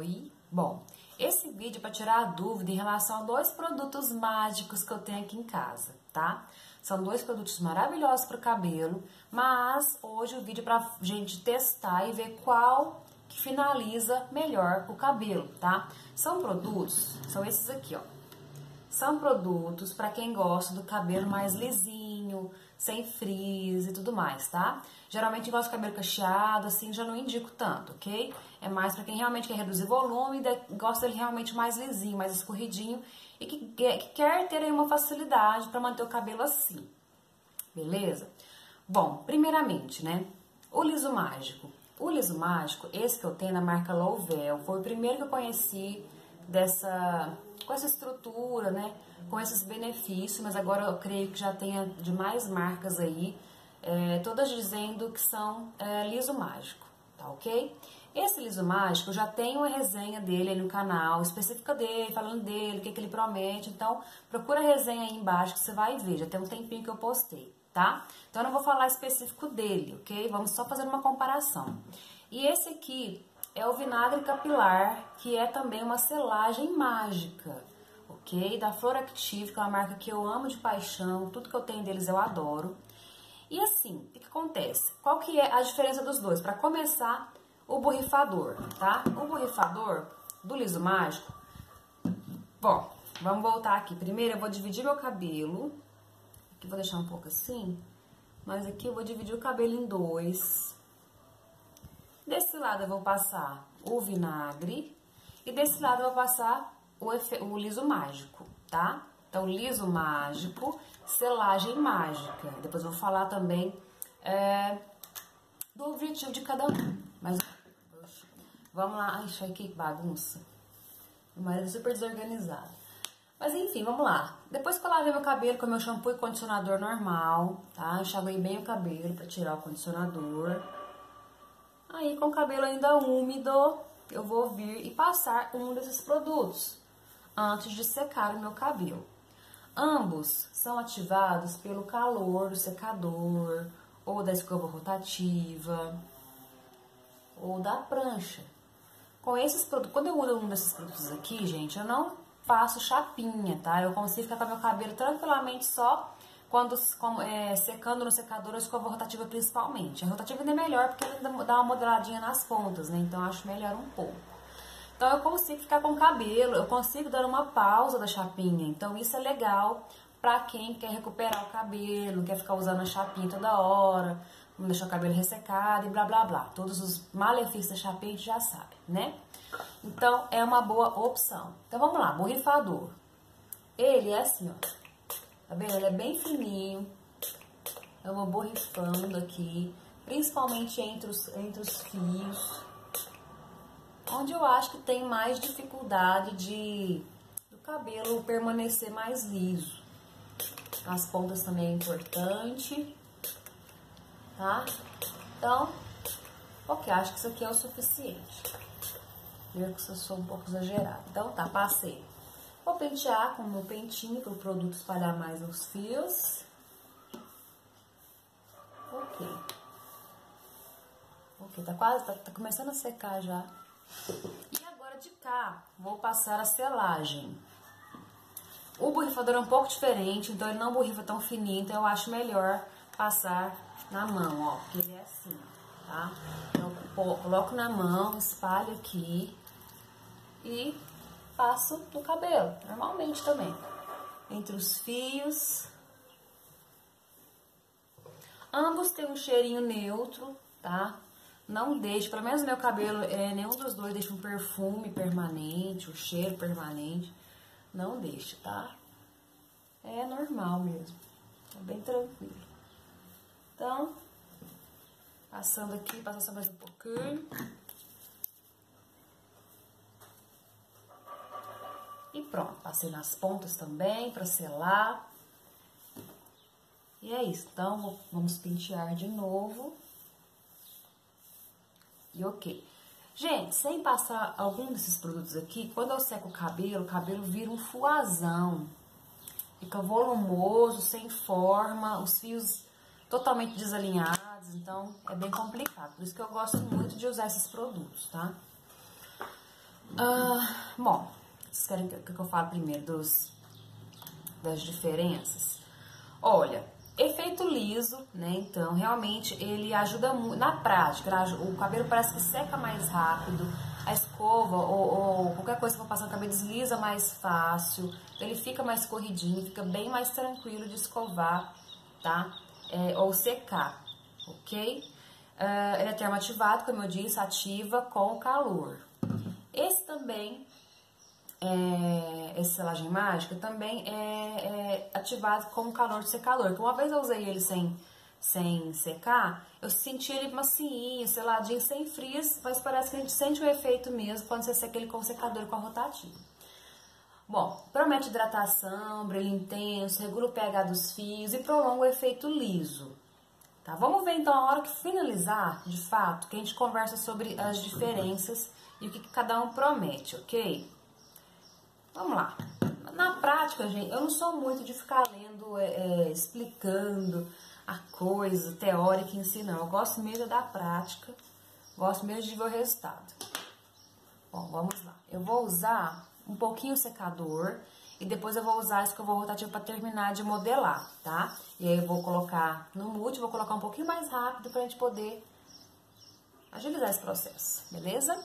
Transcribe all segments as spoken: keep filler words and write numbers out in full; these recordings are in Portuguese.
Oi! Bom, esse vídeo é para tirar a dúvida em relação a dois produtos mágicos que eu tenho aqui em casa, tá? São dois produtos maravilhosos para o cabelo, mas hoje o vídeo é pra gente testar e ver qual que finaliza melhor o cabelo, tá? São produtos, são esses aqui, ó. São produtos para quem gosta do cabelo mais lisinho, sem frizz e tudo mais, tá? Geralmente gosta de cabelo cacheado, assim, já não indico tanto, ok? É mais para quem realmente quer reduzir volume e gosta dele realmente mais lisinho, mais escorridinho e que, que quer ter aí uma facilidade para manter o cabelo assim, beleza? Bom, primeiramente, né, o liso mágico. O liso mágico, esse que eu tenho na marca Louvel, foi o primeiro que eu conheci dessa, com essa estrutura, né, com esses benefícios, mas agora eu creio que já tenha de mais marcas aí, é, todas dizendo que são é, liso mágico, tá ok? Esse liso mágico já tem uma resenha dele aí no canal, específica dele, falando dele, o que, que ele promete, então procura a resenha aí embaixo que você vai ver, já tem um tempinho que eu postei, tá? Então eu não vou falar específico dele, ok? Vamos só fazer uma comparação. E esse aqui é o vinagre capilar, que é também uma selagem mágica, ok? Da Flor Active, que é uma marca que eu amo de paixão, tudo que eu tenho deles eu adoro. E assim, o que, que acontece? Qual que é a diferença dos dois? Para começar, o borrifador, tá? O borrifador do liso mágico, bom, vamos voltar aqui. Primeiro eu vou dividir meu cabelo, aqui vou deixar um pouco assim, mas aqui eu vou dividir o cabelo em dois. Desse lado eu vou passar o vinagre e desse lado eu vou passar o, efe... o liso mágico, tá? Então, liso mágico, selagem mágica. Depois eu vou falar também é, do objetivo de cada um. Mas, vamos lá. Ai, deixa que bagunça. Meu marido é super desorganizado. Mas, enfim, vamos lá. Depois que eu lavei meu cabelo com meu shampoo e condicionador normal, tá? Enxaguei bem o cabelo pra tirar o condicionador. Aí, com o cabelo ainda úmido, eu vou vir e passar um desses produtos antes de secar o meu cabelo. Ambos são ativados pelo calor do secador, ou da escova rotativa, ou da prancha. Com esses produtos, quando eu uso um desses produtos aqui, gente, eu não faço chapinha, tá? Eu consigo ficar com meu cabelo tranquilamente só quando como, é, secando no secador ou escova rotativa principalmente. A rotativa ainda é melhor porque ela dá uma modeladinha nas pontas, né? Então eu acho melhor um pouco. Então eu consigo ficar com o cabelo, eu consigo dar uma pausa da chapinha. Então isso é legal pra quem quer recuperar o cabelo, não quer ficar usando a chapinha toda hora, não deixar o cabelo ressecado e blá blá blá. Todos os malefícios da chapinha a gente já sabe, né? Então é uma boa opção. Então vamos lá, borrifador. Ele é assim, ó. Tá vendo? Ele é bem fininho. Eu vou borrifando aqui, principalmente entre os, entre os fios, onde eu acho que tem mais dificuldade de do cabelo permanecer mais liso. As pontas também é importante, tá? Então, ok, acho que isso aqui é o suficiente. Eu que eu sou um pouco exagerada. Então tá, passei. Vou pentear com o meu pentinho para o produto espalhar mais os fios. Ok. Ok, tá quase, tá, tá começando a secar já. E agora de cá, vou passar a selagem. O borrifador é um pouco diferente, então ele não borrifa tão fininho, então eu acho melhor passar na mão, ó, porque ele é assim, tá? Então eu coloco na mão, espalho aqui e passo no cabelo, normalmente também, entre os fios. Ambos têm um cheirinho neutro, tá? Não deixe, pelo menos meu cabelo, é, nenhum dos dois deixa um perfume permanente, um cheiro permanente. Não deixe, tá? É normal mesmo. É bem tranquilo. Então, passando aqui, passando só mais um pouquinho. E pronto, passei nas pontas também pra selar. E é isso. Então, vamos pentear de novo. E ok. Gente, sem passar algum desses produtos aqui, quando eu seco o cabelo, o cabelo vira um fuazão. Fica volumoso, sem forma, os fios totalmente desalinhados, então é bem complicado. Por isso que eu gosto muito de usar esses produtos, tá? Ah, bom, vocês querem que, que eu fale primeiro dos, das diferenças? Olha, efeito liso, né? Então, realmente, ele ajuda muito. Na prática, o cabelo parece que seca mais rápido, a escova ou, ou qualquer coisa que for passar no cabelo desliza mais fácil, ele fica mais corridinho, fica bem mais tranquilo de escovar, tá? É, ou secar, ok? Uh, ele é termoativado, como eu disse, ativa com o calor. Esse também, é, esse selagem mágica, também é, é ativado com o calor de secador. Então, uma vez eu usei ele sem, sem secar, eu senti ele macinho, seladinho, sem frizz, mas parece que a gente sente o efeito mesmo quando você seca ele com o secador com a rotativa. Bom, promete hidratação, brilho intenso, regula o pH dos fios e prolonga o efeito liso. Tá? Vamos ver então a hora que finalizar, de fato, que a gente conversa sobre as diferenças e o que cada um promete, ok? Vamos lá. Na prática, gente, eu não sou muito de ficar lendo, é, é, explicando a coisa teórica em si, não. Eu gosto mesmo da prática, gosto mesmo de ver o resultado. Bom, vamos lá. Eu vou usar um pouquinho o secador e depois eu vou usar isso que eu vou rotativo para terminar de modelar, tá? E aí eu vou colocar no multi, vou colocar um pouquinho mais rápido pra gente poder agilizar esse processo, beleza?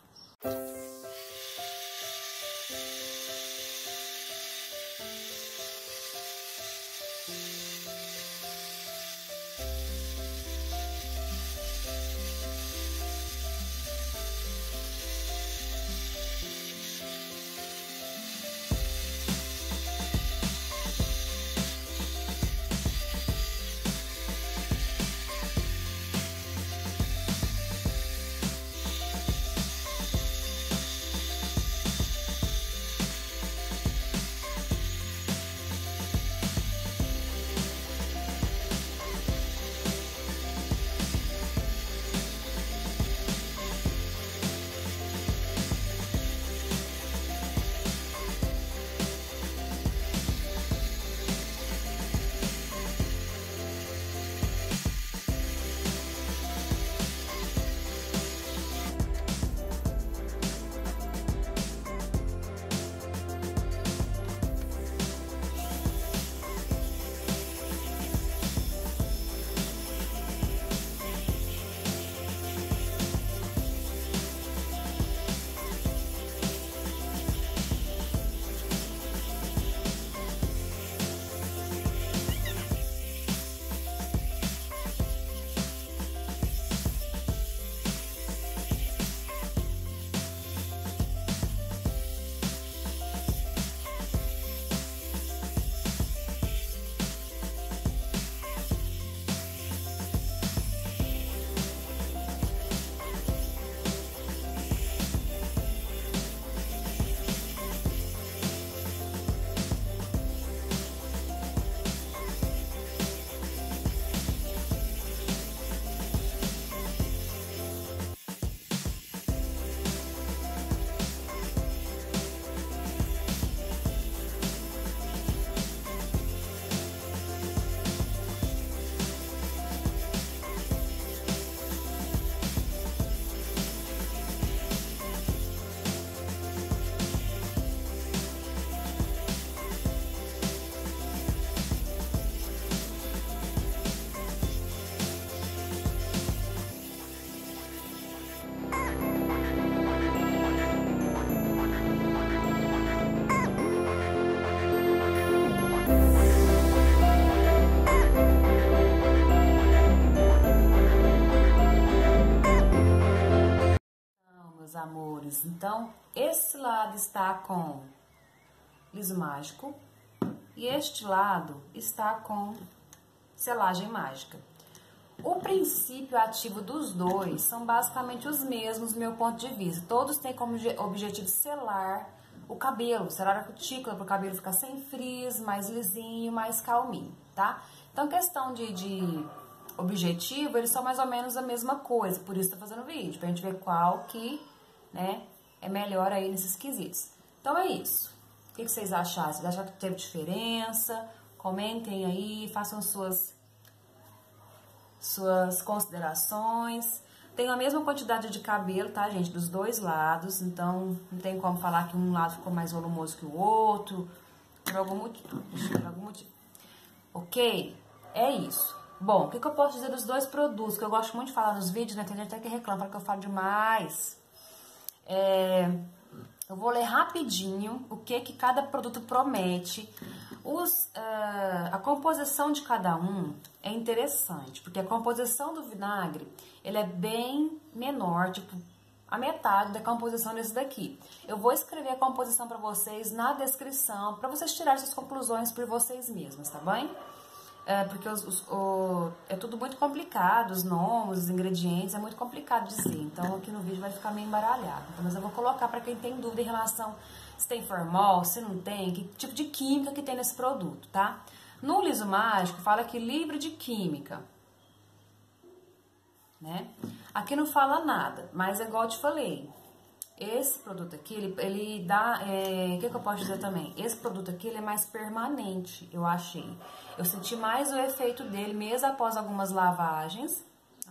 Amores, então esse lado está com liso mágico e este lado está com selagem mágica. O princípio ativo dos dois são basicamente os mesmos do meu ponto de vista. Todos têm como objetivo selar o cabelo, selar a cutícula para o cabelo ficar sem frizz, mais lisinho, mais calminho, tá? Então, questão de, de objetivo, eles são mais ou menos a mesma coisa, por isso tô fazendo vídeo, pra gente ver qual que, né, é melhor aí nesses quesitos. Então é isso. O que, que vocês acharam? Vocês acharam que teve diferença? Comentem aí, façam suas, suas considerações. Tem a mesma quantidade de cabelo, tá, gente? Dos dois lados. Então, não tem como falar que um lado ficou mais volumoso que o outro. Por algum motivo. Por algum motivo. Ok? É isso. Bom, o que, que eu posso dizer dos dois produtos? Que eu gosto muito de falar nos vídeos, né? Tem gente até que reclama, fala que eu falo demais. É... Eu vou ler rapidinho o que, que cada produto promete. Os, uh, a composição de cada um é interessante, porque a composição do vinagre ele é bem menor, tipo a metade da composição desse daqui. Eu vou escrever a composição para vocês na descrição, para vocês tirarem suas conclusões por vocês mesmos, tá bem? É, porque os, os, o, é tudo muito complicado, os nomes, os ingredientes, é muito complicado de dizer. Então aqui no vídeo vai ficar meio embaralhado. Então, mas eu vou colocar para quem tem dúvida em relação se tem formol, se não tem, que tipo de química que tem nesse produto, tá? No Liso Mágico fala que livre de química, né? Aqui não fala nada, mas é igual eu te falei. Esse produto aqui, ele, ele dá, é, o que, que eu posso dizer também? Esse produto aqui, ele é mais permanente, eu achei. Eu senti mais o efeito dele, mesmo após algumas lavagens,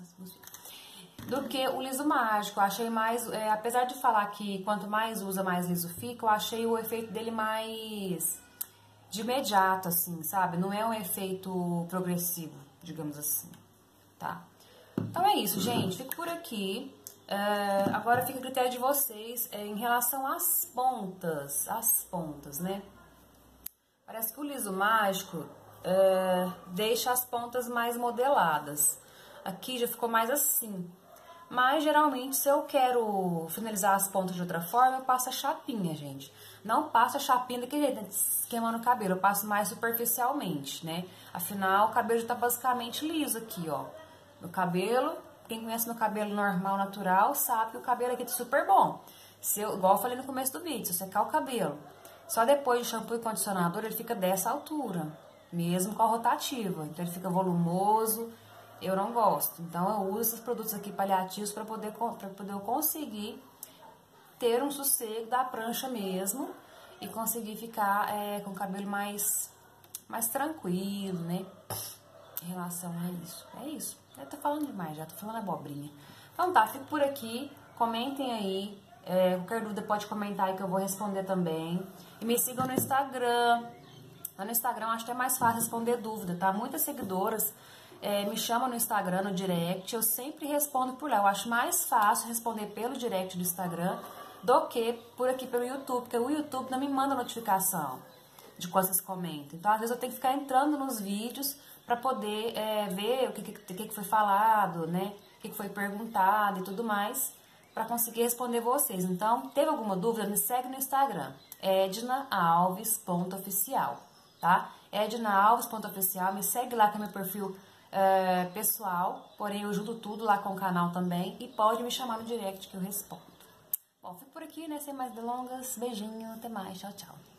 do que o Liso Mágico. Eu achei mais, é, apesar de falar que quanto mais usa, mais liso fica, eu achei o efeito dele mais de imediato, assim, sabe? Não é um efeito progressivo, digamos assim, tá? Então é isso, gente. Fico por aqui. Uh, agora fica a critério de vocês é, em relação às pontas, as pontas, né? Parece que o Liso Mágico uh, deixa as pontas mais modeladas. Aqui já ficou mais assim. Mas geralmente se eu quero finalizar as pontas de outra forma, eu passo a chapinha, gente. Não passo a chapinha daquele jeito, esquemando o cabelo. Eu passo mais superficialmente, né? Afinal, o cabelo já tá basicamente liso aqui, ó. Meu cabelo... Quem conhece meu cabelo normal, natural, sabe que o cabelo aqui tá super bom. Se eu, igual eu falei no começo do vídeo, se eu secar o cabelo, só depois de shampoo e condicionador, ele fica dessa altura, mesmo com a rotativa. Então, ele fica volumoso, eu não gosto. Então, eu uso esses produtos aqui paliativos para poder, pra poder eu conseguir ter um sossego da prancha mesmo e conseguir ficar é, com o cabelo mais, mais tranquilo, né? Em relação a isso. É isso. Eu tô falando demais já, tô falando abobrinha. Então tá, fico por aqui. Comentem aí. É, qualquer dúvida pode comentar aí que eu vou responder também. E me sigam no Instagram. Lá no Instagram acho que é mais fácil responder dúvida, tá? Muitas seguidoras é, me chamam no Instagram, no direct. Eu sempre respondo por lá. Eu acho mais fácil responder pelo direct do Instagram do que por aqui pelo YouTube. Porque o YouTube não me manda notificação de quando vocês comentam. Então, às vezes, eu tenho que ficar entrando nos vídeos para poder é, ver o que, que, que foi falado, né? O que, que foi perguntado e tudo mais, para conseguir responder vocês. Então, teve alguma dúvida? Me segue no Instagram, edna alves ponto oficial, tá? edna alves ponto oficial, me segue lá que é meu perfil é, pessoal, porém eu junto tudo lá com o canal também e pode me chamar no direct que eu respondo. Bom, fico por aqui, né? Sem mais delongas, beijinho, até mais, tchau, tchau.